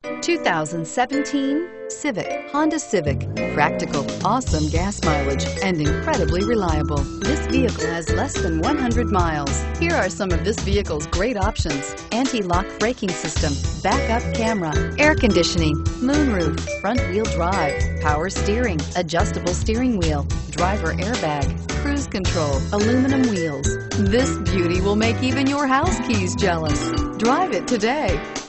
2017 Civic, Honda Civic. Practical, awesome gas mileage, and incredibly reliable. This vehicle has less than 100 miles. Here are some of this vehicle's great options: anti-lock braking system, backup camera, air conditioning, moonroof, front wheel drive, power steering, adjustable steering wheel, driver airbag, cruise control, aluminum wheels. This beauty will make even your house keys jealous. Drive it today.